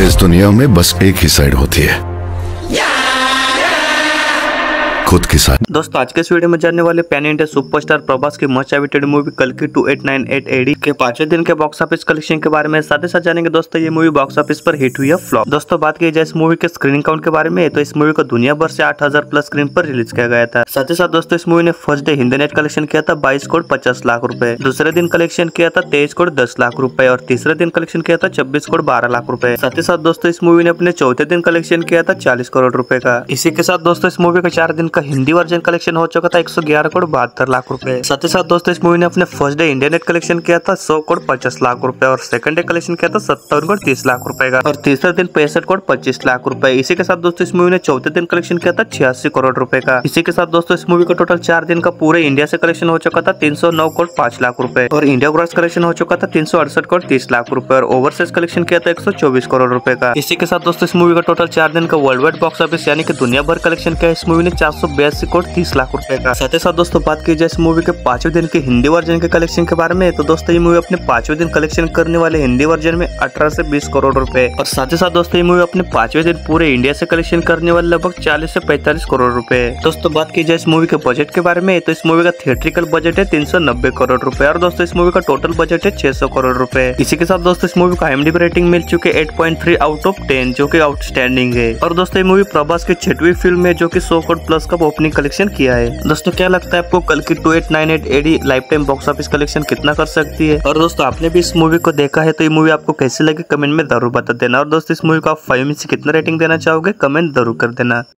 इस दुनिया में बस एक ही साइड होती है, खुद की साइड। दोस्तों आज के इस वीडियो में जानने वाले पैन इंडिया सुपरस्टार प्रभास की मच अवेटेड मूवी कल्कि 2898 एडी के 5वें दिन के बॉक्स ऑफिस कलेक्शन के बारे में साथ ही साथ जानेंगे। दोस्तों ये मूवी बॉक्स ऑफिस पर हिट हुई है फ्लॉप। दोस्तों बात की जाए इस मूवी के स्क्रीनिंग काउंट के बारे में तो इस मूवी को दुनिया भर से 8000 प्लस स्क्रीन पर रिलीज किया गया था। साथ ही साथ दोस्तों इस मूवी ने first day Hindi net collection किया था 22 करोड़ 50 लाख रुपए, दूसरे दिन कलेक्शन किया था 23 करोड़ 10 लाख रुपए और तीसरे दिन कलेक्शन किया था 26 करोड़ 12 लाख रुपए। साथ ही साथ दोस्तों इस मूवी ने अपने चौथे दिन कलेक्शन किया था 40 करोड़ रुपए का। इसी के साथ दोस्तों इस मूवी का 4 दिन का हिंदी वर्जन कलेक्शन हो चुका था 111 करोड़ 72 लाख रुपए। साथ ही साथ दोस्तों इस मूवी ने अपने first day India net collection किया था 100 करोड़ 50 लाख रुपए और सेकंड डे कलेक्शन किया था 57 करोड़ 30 लाख रुपए का और तीसरे दिन 65 करोड़ 25 लाख रुपए। इसी के साथ दोस्तों इस मूवी ने चौथे दिन कलेक्शन किया था 86 करोड़ रुपए का। इसी के साथ दोस्तों इस मूवी का टोटल 4 दिन का पूरे इंडिया से कलेक्शन हो चुका था 309 करोड़ 5 लाख रुपए और इंडिया ग्रॉस कलेक्शन हो चुका था 368 करोड़ 30 लाख रुपए और ओवरसीज कलेक्शन किया था 124 करोड़ रुपए का। इसी के साथ दोस्तों इस मूवी का टोटल 4 दिन का वर्ल्ड वाइड बॉक्स ऑफिस यानी कि दुनिया भर कलेक्शन किया इस मूवी ने 482 करोड़ 30 लाख रुपए का। साथ ही साथ दोस्तों बात की जाए इस मूवी के 5वें दिन के हिंदी वर्जन के कलेक्शन के बारे में तो दोस्तों ये मूवी अपने 5वें दिन कलेक्शन करने वाले हिंदी वर्जन में 18 से 20 करोड़ रुपए और साथ ही साथ दोस्तों ये मूवी अपने 5वें दिन पूरे इंडिया से कलेक्शन करने वाले लगभग 40 से 45 करोड़ रुपए। दोस्तों बात की जाए इस मूवी के बजट के बारे में तो इस मूवी का थिएट्रिकल बजट है 390 करोड़ रुपए और दोस्तों इस मूवी का टोटल बजट है 600 करोड़ रुपए। इसी के साथ दोस्तों इस मूवी को IMDb रेटिंग मिल चुकी है 8.3 आउट ऑफ 10 जो कि आउटस्टैंडिंग है। और दोस्तों ये मूवी प्रभास की 6वीं फिल्म है जो कि 100 करोड़ प्लस का ओपनिंग कलेक्शन किया है। दोस्तों क्या लगता है आपको कल्कि 2898 AD lifetime box office collection कितना कर सकती है? और दोस्तों आपने भी इस मूवी को देखा है तो ये मूवी आपको कैसी लगी कमेंट में जरूर बता देना। और दोस्तों इस मूवी को आप 5 में से कितना रेटिंग देना चाहोगे कमेंट जरूर कर देना।